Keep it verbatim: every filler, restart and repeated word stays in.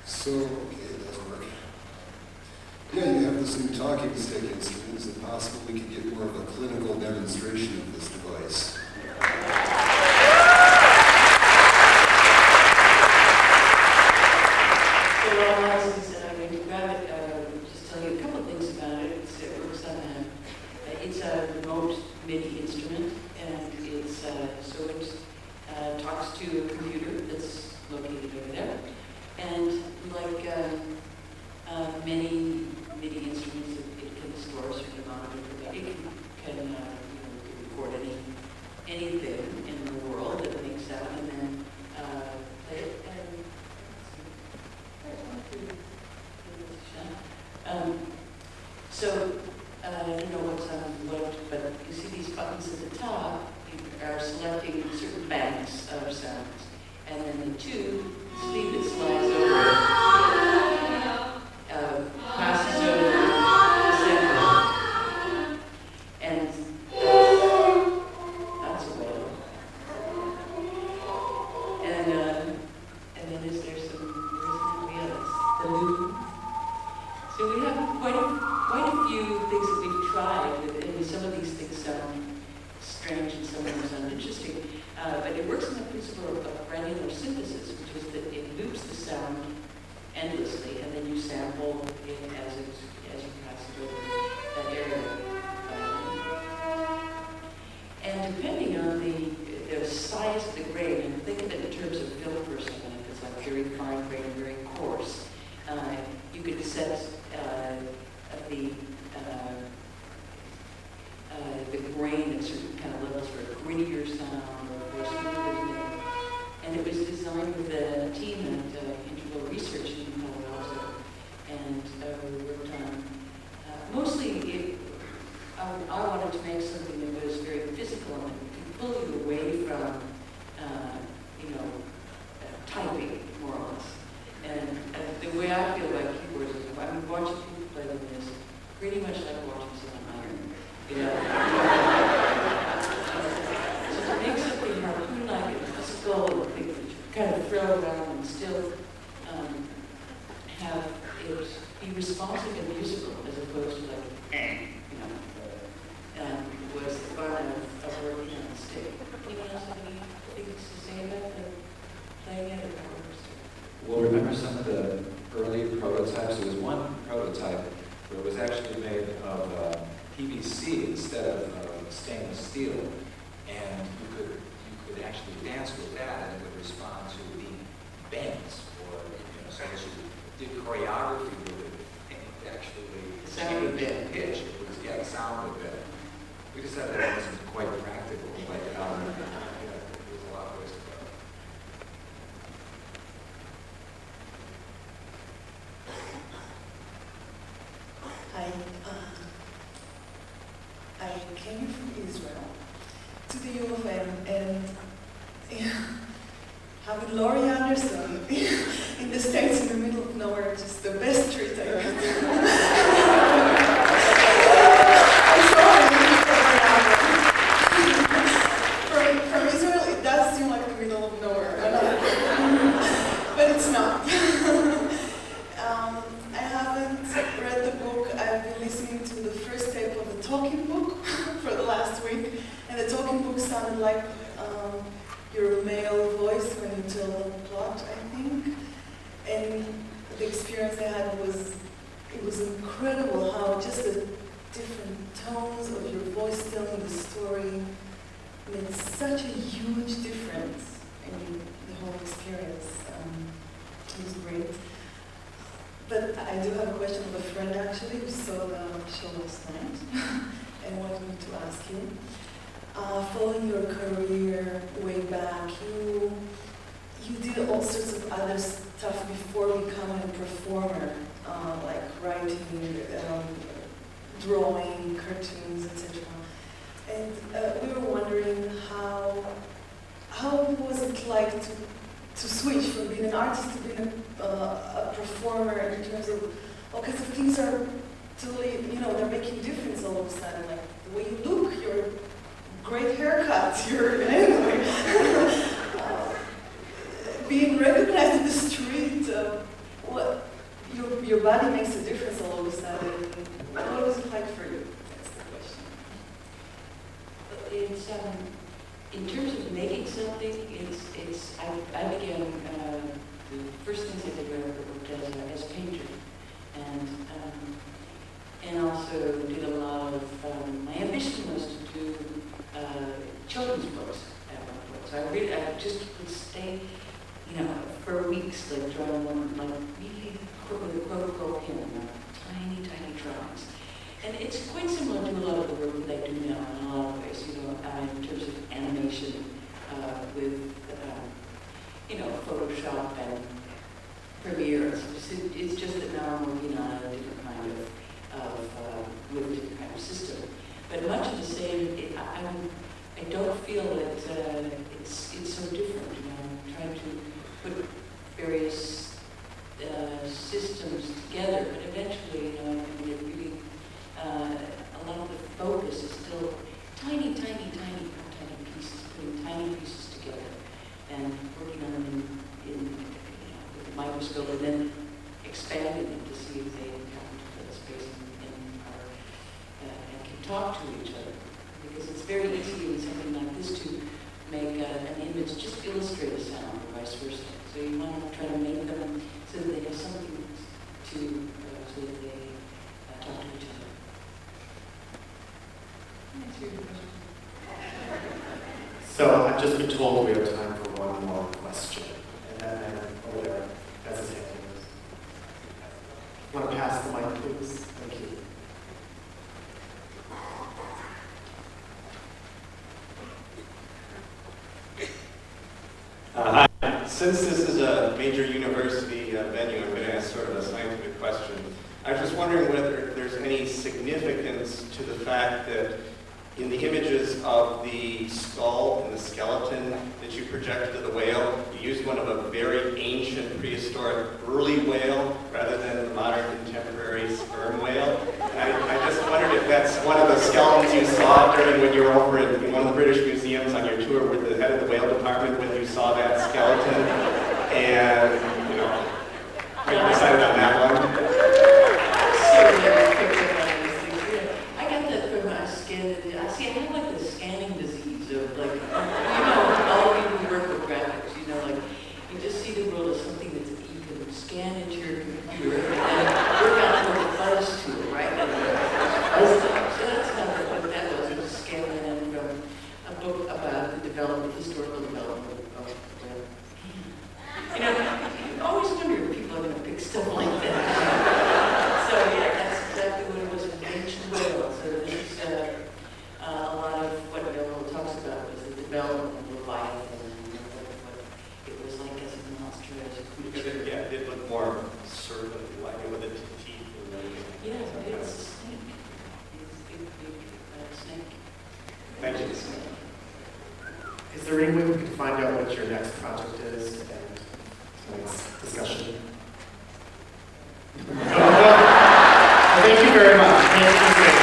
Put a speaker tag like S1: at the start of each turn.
S1: So, okay, it doesn't work. Yeah, you have this new talking stick instrument. Is it possible we could get more of a clinical demonstration of this device?
S2: So while Alex is uh, going to grab it, uh, just tell you a couple of things about it. It's, it works on a, it's a remote MIDI instrument, and it's uh, so it uh, talks to a computer that's located over there. And like uh, uh, many MIDI instruments, it, it can store a certain amount of information. It can, can uh, you know, record any anything in the world that it makes out, and then uh, play it. And um, so uh, I don't know what's on what, but you see these buttons at the top. You are selecting certain banks of sounds, and then the tube sleeve that slides over it uh, passes over the center, and that's a whale. And uh, and then is there some where's the wheels? The loop. So we have quite a quite a few things that we've tried with, and some of these things sound strange and some of them sound interesting. Uh, but it works on the principle of, of granular synthesis, which is that it loops the sound endlessly, and then you sample it as it as you pass it over that area. Um, and depending on the the size of the grain, and think of it in terms of film for a second, if it's like very fine grain and very coarse, uh, you could set uh, the uh, uh, the grain at certain kind of levels for a grittier sound. And it was designed with a team at uh, Interval Research in Palo Alto, and uh, we worked on uh, mostly. It, I, I wanted to make something that was very physical and could pull you away from, uh, you know, uh, typing more or less. And uh, the way I feel about keyboards is, I mean, watching people play them is pretty much like watching someone iron. You know. So to make something harpoon-like and physical, kind of throw around and still um, have it be responsive and musical as opposed to like, you know, um, was the fun of, of working on the stick. Anyone else have any things to say about the playing it or how
S3: Well, remember some of the early prototypes? There was one prototype where it was actually made of uh, P V C instead of uh, stainless steel, and you could you could actually dance with that, and it would respond to the bends, or you know, so as you did choreography with it, it would actually change the pitch. It was yeah, the sound of it. We decided that wasn't quite practical, but um, yeah, there's a lot of ways to go.
S4: I, uh, I came from Israel to the U of M, and yeah, having Laurie Anderson in the States in the middle of nowhere, just the best treat I could. I'm sorry, from, from Israel, it does seem like the middle of nowhere, but it's not. um, I haven't read the book. I've been listening to the first tape of the talking book for the last week, and the talking book sounded like um, your male voice when you tell the plot, I think. And the experience I had was, it was incredible how just the different tones of your voice telling the story made such a huge difference in the whole experience. Um, it was great. But I do have a question of a friend actually who saw the show last night and wanted me to ask you. Uh, following your career way back, you you did all sorts of other stuff before becoming a performer, uh, like writing, um, drawing, cartoons, et cetera. And uh, we were wondering how how was it like to to switch from being an artist to being a, uh, a performer in terms of, well, because things are totally, you know, they're making difference all of a sudden, like the way you look, your great haircut, your, anyway, uh, being recognized in the street, uh, what, your, your body makes a difference all of a sudden. What was it like for you? That's the question.
S2: It's, um, in terms of making something, it's, it's, I, I began, uh, the first things I did when I worked as a, as a painter. And, um, and also did a lot of, um, my ambition was to do uh, children's books at one point. So I really, I just would stay, you know, for weeks, like drawing one, like really with a crow pen, you know, tiny, tiny drawings. And it's quite similar to a lot of the work that I do now in a lot of ways, you know, uh, in terms of animation uh, with, uh, you know, Photoshop and Premiere. It's just, it's just that now I'm working on a different kind of, of uh, with a different kind of system. But much of the same, it, I, I'm, I don't feel that uh, it's, it's so different, you know, I'm trying to put various uh, systems together, but eventually, you know, I mean, it really, uh, a lot of the focus is still tiny, tiny, tiny, tiny pieces, putting tiny pieces together and working on them in, in you know, with the microscope and then expanding them to see if they come to that space and, and, are, uh, and can talk to each other. Because it's very easy in something like this to make uh, an image just illustrate a sound or vice versa. So you want to try to make them so that they have something to, uh, so that they uh, talk to each other. Answer your question.
S5: So I've just been told we have time for one more question. And that man over there has his hand raised. Want to pass the mic, please? Thank you.
S6: Uh, hi. Since this is a major university uh, venue, I'm going to ask sort of a scientific question. I was just wondering whether there's any significance to the fact that in the images of the skull and the skeleton that you projected to the whale, you used one of a very ancient, prehistoric, early whale rather than the modern, contemporary sperm whale. And I, I just wondered if that's one of the skeletons you saw during when you were over in, in one of the British museums on your tour with the head of the whale department when you saw that skeleton. And, you know, you decided on that one.
S2: I got that from my skin. I see, I have like the scanning disease of like, you know, all of you who work with graphics, you know, like, you just see the world as something that you can scan into your computer and work on it with a fuzz tool, right? And fuzz stuff. So that's kind of what that was. It was scanning in from a book about the development, historical development of whale. You know, you always wonder if people are going to pick stuff like that. So yeah, that's exactly what it was, an ancient whale. So this is uh, uh, a lot of what Bill talks about was the development of Leviathan and what, what it was like as a monster, as a creature.
S6: Yeah, it looked more serpent-like with its teeth and everything.
S2: Yeah, it's a snake. It's a big, big uh, snake.
S6: Thank you.
S5: Is there any way we can find out what your next project is and tonight's discussion? Thank you very much. Thank you.